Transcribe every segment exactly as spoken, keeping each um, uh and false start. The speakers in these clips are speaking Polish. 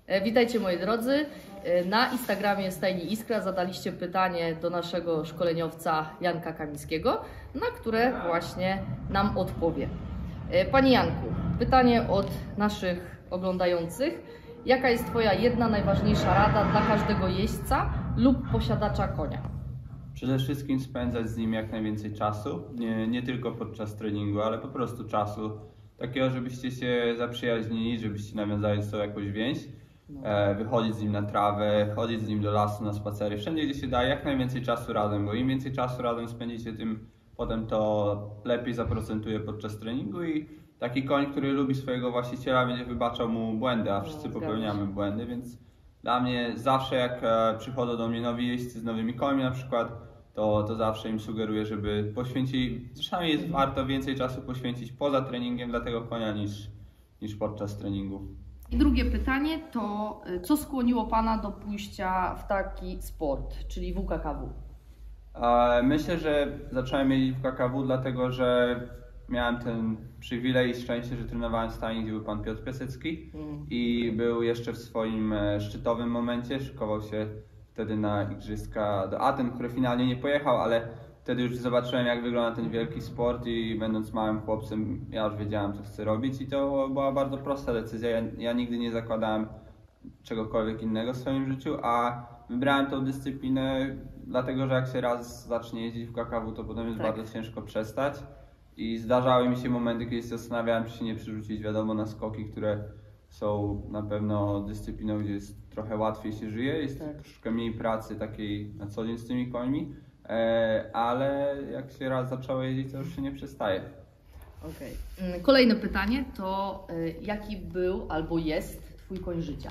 Witajcie moi drodzy. Na Instagramie Stajni Iskra zadaliście pytanie do naszego szkoleniowca Janka Kamińskiego, na które właśnie nam odpowie. Panie Janku, pytanie od naszych oglądających. Jaka jest Twoja jedna najważniejsza rada dla każdego jeźdźca lub posiadacza konia? Przede wszystkim spędzać z nim jak najwięcej czasu, nie, nie tylko podczas treningu, ale po prostu czasu takiego, żebyście się zaprzyjaźnili, żebyście nawiązali z sobą jakąś więź, e, wychodzić z nim na trawę, chodzić z nim do lasu, na spacery, wszędzie gdzie się da, jak najwięcej czasu razem, bo im więcej czasu razem spędzicie, tym potem to lepiej zaprocentuje podczas treningu i taki koń, który lubi swojego właściciela, będzie wybaczał mu błędy, a wszyscy No, popełniamy błędy, więc dla mnie zawsze jak e, przychodzą do mnie nowi jeźdźcy z nowymi końmi na przykład, to, to zawsze im sugeruję, żeby poświęcili, czasami jest warto więcej czasu poświęcić poza treningiem dla tego konia niż, niż podczas treningu. I drugie pytanie to, co skłoniło Pana do pójścia w taki sport, czyli W K K W? E, myślę, że zacząłem jeździć w K K W dlatego, że miałem ten przywilej i szczęście, że trenowałem w stajni, gdzie był pan Piotr Piasecki mm. i był jeszcze w swoim szczytowym momencie, szykował się wtedy na igrzyska do Aten, który finalnie nie pojechał, ale wtedy już zobaczyłem, jak wygląda ten wielki sport i będąc małym chłopcem, ja już wiedziałem, co chcę robić i to była bardzo prosta decyzja. Ja, ja nigdy nie zakładałem czegokolwiek innego w swoim życiu, a wybrałem tą dyscyplinę dlatego, że jak się raz zacznie jeździć w K K W, to potem jest tak. bardzo ciężko przestać. I zdarzały mi się momenty, kiedy się zastanawiałem, czy się nie przerzucić, wiadomo, na skoki, które są na pewno dyscypliną, gdzie jest trochę łatwiej się żyje, jest tak. troszkę mniej pracy takiej na co dzień z tymi końmi, e, ale jak się raz zaczęło jeździć, to już się nie przestaje. Okay. Kolejne pytanie to jaki był albo jest Twój koń życia?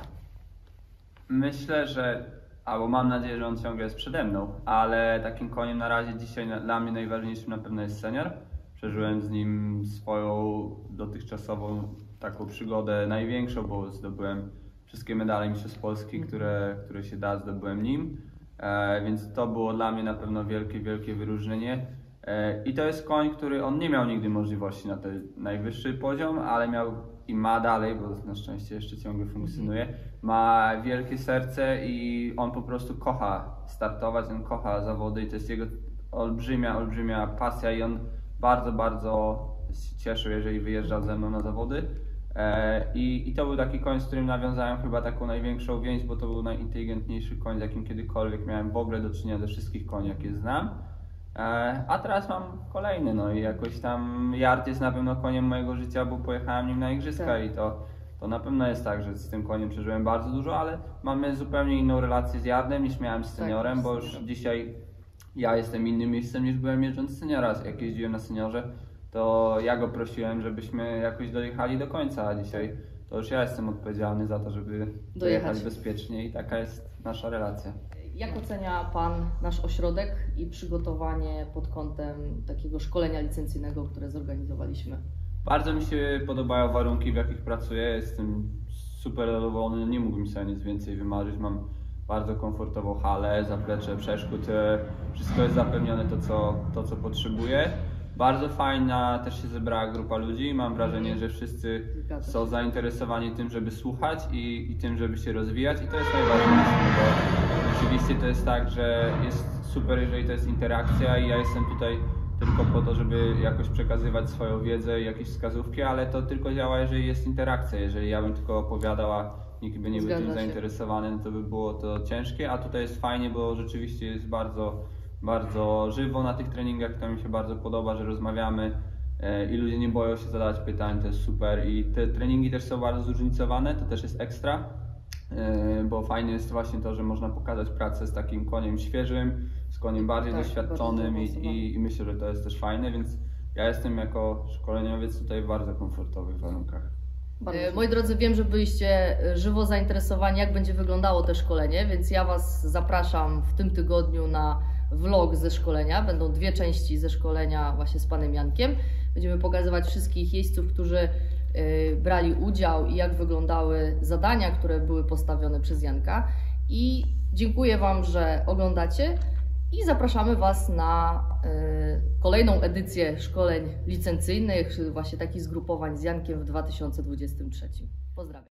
Myślę, że, albo mam nadzieję, że on ciągle jest przede mną, ale takim koniem na razie dzisiaj dla mnie najważniejszym na pewno jest senior. Przeżyłem z nim swoją dotychczasową taką przygodę największą, bo zdobyłem wszystkie medale Mistrzostw Polski, które, które się da, zdobyłem nim. E, więc to było dla mnie na pewno wielkie, wielkie wyróżnienie. E, I to jest koń, który on nie miał nigdy możliwości na ten najwyższy poziom, ale miał i ma dalej, bo na szczęście jeszcze ciągle funkcjonuje. Ma wielkie serce i on po prostu kocha startować, on kocha zawody i to jest jego olbrzymia, olbrzymia pasja i on bardzo, bardzo się cieszył, jeżeli wyjeżdżał ze mną na zawody. E, i, I to był taki koń, z którym nawiązałem chyba taką największą więź, bo to był najinteligentniejszy koń, z jakim kiedykolwiek miałem w ogóle do czynienia ze wszystkich koni, jakie znam. E, a teraz mam kolejny, no i jakoś tam Yard jest na pewno koniem mojego życia, bo pojechałem nim na igrzyska tak. i to, to na pewno jest tak, że z tym koniem przeżyłem bardzo dużo, ale mamy zupełnie inną relację z Yardem niż miałem z seniorem, tak, bo już dzisiaj ja jestem innym miejscem niż byłem jeżdżąc seniora. Jak jeździłem na seniorze, to ja go prosiłem, żebyśmy jakoś dojechali do końca, a dzisiaj to już ja jestem odpowiedzialny za to, żeby dojechać bezpiecznie i taka jest nasza relacja. Jak ocenia Pan nasz ośrodek i przygotowanie pod kątem takiego szkolenia licencyjnego, które zorganizowaliśmy? Bardzo mi się podobają warunki, w jakich pracuję. Jestem super zadowolony, nie mógłbym sobie nic więcej wymarzyć. Mam bardzo komfortową halę, zaplecze przeszkód, wszystko jest zapewnione to co, to, co potrzebuję. Bardzo fajna też się zebrała grupa ludzi, mam wrażenie, że wszyscy są zainteresowani tym, żeby słuchać i, i tym, żeby się rozwijać i to jest najważniejsze, bo rzeczywiście to jest tak, że jest super, jeżeli to jest interakcja i ja jestem tutaj tylko po to, żeby jakoś przekazywać swoją wiedzę i jakieś wskazówki, ale to tylko działa, jeżeli jest interakcja, jeżeli ja bym tylko opowiadał, a nikt by nie był tym zainteresowany, no to by było to ciężkie, a tutaj jest fajnie, bo rzeczywiście jest bardzo, bardzo żywo na tych treningach, to mi się bardzo podoba, że rozmawiamy i ludzie nie boją się zadawać pytań, to jest super i te treningi też są bardzo zróżnicowane, to też jest ekstra, bo fajne jest właśnie to, że można pokazać pracę z takim koniem świeżym, z koniem bardziej tak, doświadczonym i, i, i myślę, że to jest też fajne, więc ja jestem jako szkoleniowiec tutaj w bardzo komfortowych warunkach. Moi drodzy, wiem, że byliście żywo zainteresowani, jak będzie wyglądało to szkolenie, więc ja Was zapraszam w tym tygodniu na vlog ze szkolenia. Będą dwie części ze szkolenia właśnie z Panem Jankiem. Będziemy pokazywać wszystkich jeźdźców, którzy brali udział i jak wyglądały zadania, które były postawione przez Janka. I dziękuję Wam, że oglądacie i zapraszamy Was na kolejną edycję szkoleń licencyjnych, właśnie takich zgrupowań z Jankiem w dwa tysiące dwudziestym trzecim. Pozdrawiam.